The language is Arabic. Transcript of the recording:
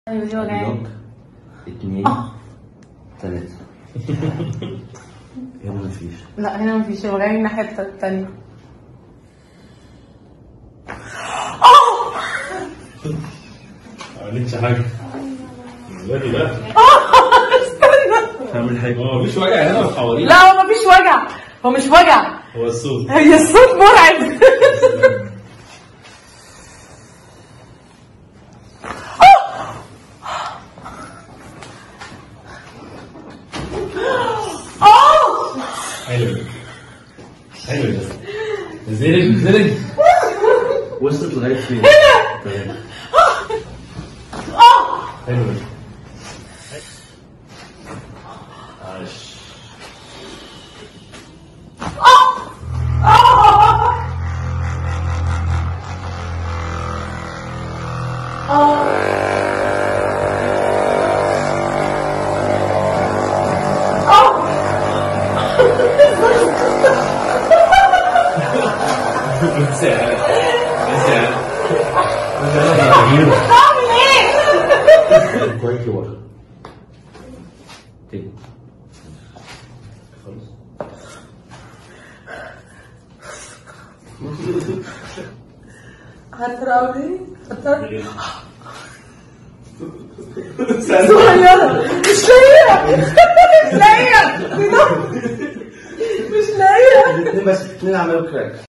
بلوك 2 3 هنا مفيش. لا هنا مفيش، هو جاي الناحية التانية. ما عملتش حاجة. دلوقتي بقى. استنى. تعمل حاجة. هو مفيش وجع هنا ولا حواليه؟ لا هو مفيش وجع، هو مش وجع. هو الصوت. هي الصوت مرعب. حلو ده. حلو ده. نزلت. وصلت لغاية فين؟ هنا. حلو ده. عاش. بعمل ايه؟ كويس ورا. تاني. خلاص. هتراوي ليه؟ هتراوي صغيرة مش لاقيها. مش لاقيها. مش لاقيها. الاثنين بس الاثنين عملوا كراك.